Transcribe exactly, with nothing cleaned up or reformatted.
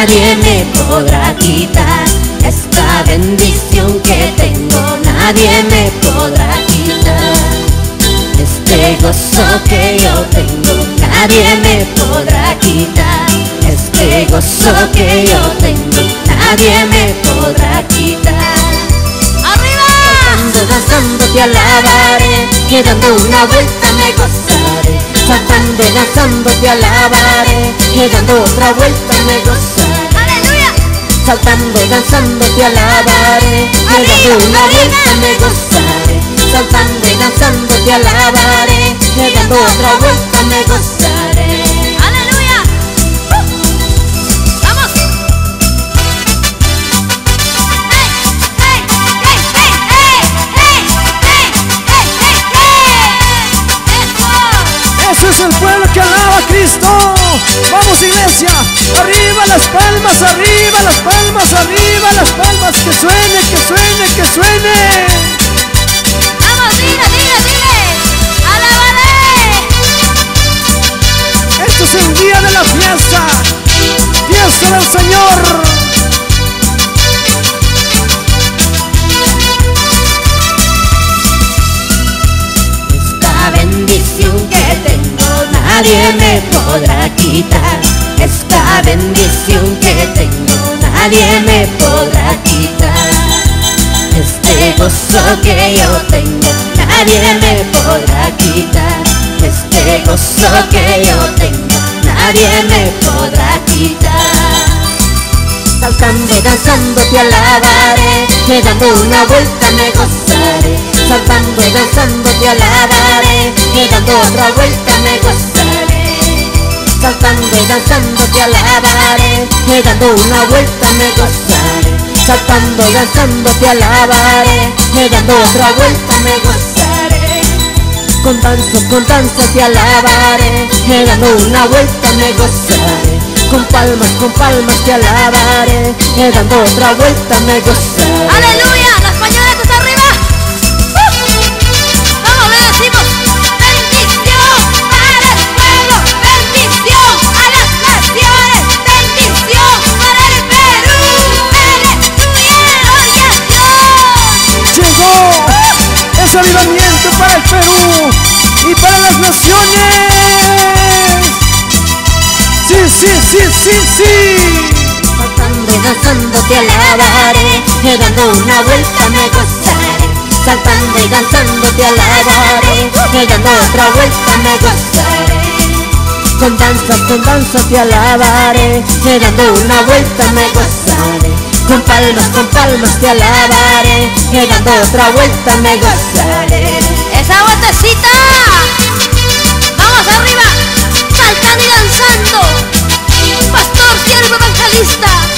nadie me podrá quitar. Esta bendición que tengo, nadie me podrá quitar. Este gozo que yo tengo, nadie me podrá quitar. Este gozo que yo tengo, nadie me podrá quitar. ¡Arriba! Saltando, danzando te alabaré, que dando una vuelta me gozaré. Saltando, danzando te alabaré, que dando otra vuelta me gozaré. ¡Aleluya! Saltando, danzando te alabaré, que dando una vuelta me gozaré. Saltando y danzando te alabaré, que dando otra vuelta me gozaré. ¡Aleluya! ¡Uh! ¡Vamos! ¡Hey! ¡Hey! ¡Hey! ¡Hey! ¡Hey! ¡Hey! ¡Hey! ¡Hey! ¡Hey! ¡Eso! Ese es el pueblo que alaba a Cristo. Vamos, iglesia, arriba las palmas, arriba las palmas, arriba las palmas. Que suene, que suene, que suene. ¡Vamos, dile, dile, dile! ¡Alabaré! Este es el día de la fiesta, fiesta del Señor. Esta bendición que tengo, nadie me podrá quitar. Esta bendición que tengo, nadie me podrá quitar. Este gozo que yo tengo, nadie me podrá quitar. Este gozo que yo tengo, nadie me podrá quitar. Saltando y danzando te alabaré, que dando una vuelta me gozaré. Saltando y danzando te alabaré, que dando otra vuelta me gozaré. Saltando y danzando te alabaré, que dando una vuelta me gozaré. Saltando y danzando te alabaré, que dando otra vuelta me gozaré. Con danza, con danza te alabaré, que dando una vuelta me gozaré. Con palmas, con palmas te alabaré, que dando otra vuelta me gozaré. ¡Aleluya! ¡Las pañoletas arriba! ¡Uh! ¡Vamos, le decimos! ¡Bendición para el pueblo! ¡Bendición a las naciones! ¡Bendición para el Perú! ¡Aleluya! ¡Gloria a Dios! Llegó ese avivamiento para el Perú y para las naciones. Sí, sí, sí, sí, sí. Saltando y danzando te alabaré, que dando una vuelta me gozaré. Saltando y danzando te alabaré, que dando otra vuelta me gozaré. Con danza, con danza te alabaré, que dando una vuelta me gozaré. Con palmas, con palmas te alabaré, que dando otra vuelta me gozaré. ¡Esa vueltecita! ¡Vamos arriba! ¡Saltando y danzando! ¡Pastor, siervo evangelista!